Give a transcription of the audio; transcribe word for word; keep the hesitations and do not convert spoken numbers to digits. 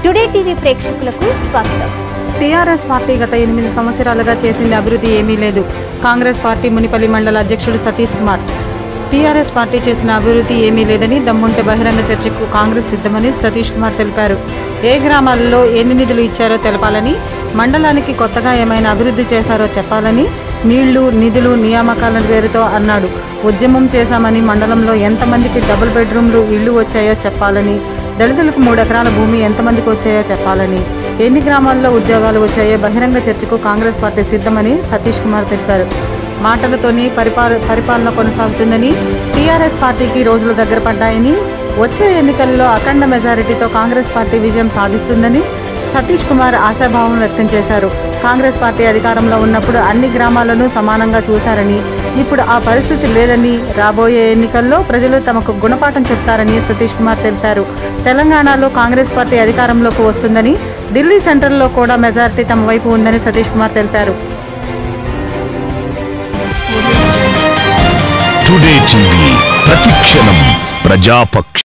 Today TV ప్రేక్షకులకు స్వాగతం. TRS party గత ఎనిమిది సంవత్సరాలుగా చేసింది అభివృద్ధి ఏమీ లేదు. కాంగ్రెస్ పార్టీ మునిపల్లి మండల అధ్యక్షుడు సతీష్ కుమార్. టీఆర్ఎస్ పార్టీ చేసిన అభివృద్ధి ఏమీ లేదని, దమ్ముంటే బహిరంగ చర్చకు కాంగ్రెస్ సిద్ధమని సతీష్ కుమార్ తెలిపారు. ఏ గ్రామాలలో ఎన్ని నిధులు ఇచ్చారో తెలపాలని, మండలానికి కొత్తగా ఏమైనా అభివృద్ధి చేశారో చెప్పాలని, నీళ్లు నిధులు నియామకాల పేరుతో అన్నాడు. ఉద్యమం చేశామని, మండలంలో ఎంతమందికి డబుల్ బెడ్రూమ్లు ఇళ్లు వచ్చాయో చెప్పాలని, దళితులకు మూడు ఎకరాల భూమి ఎంతమందికి వచ్చాయో చెప్పాలని, ఎన్ని గ్రామాల్లో ఉద్యోగాలు వచ్చాయో బహిరంగ చర్చకు కాంగ్రెస్ పార్టీ సిద్ధమని సతీష్ కుమార్ తెలిపారు. మాటలతోనే పరిపాల పరిపాలన కొనసాగుతుందని, టీఆర్ఎస్ పార్టీకి రోజులు దగ్గర పడ్డాయని, వచ్చే ఎన్నికల్లో అఖండ మెజారిటీతో కాంగ్రెస్ పార్టీ విజయం సాధిస్తుందని సతీష్ కుమార్ ఆశాభావం వ్యక్తం చేశారు. కాంగ్రెస్ పార్టీ అధికారంలో ఉన్నప్పుడు అన్ని గ్రామాలను సమానంగా చూశారని, ఇప్పుడు ఆ పరిస్థితి లేదని, రాబోయే ఎన్నికల్లో ప్రజలు తమకు గుణపాఠం చెప్తారని సతీష్ కుమార్ తెలిపారు. తెలంగాణలో కాంగ్రెస్ పార్టీ అధికారంలోకి వస్తుందని, ఢిల్లీ సెంట్రల్లో కూడా మెజారిటీ తమ వైపు ఉందని సతీష్ కుమార్ తెలిపారు. టుడే టీవీ ప్రతిక్షణం ప్రజాపక్ష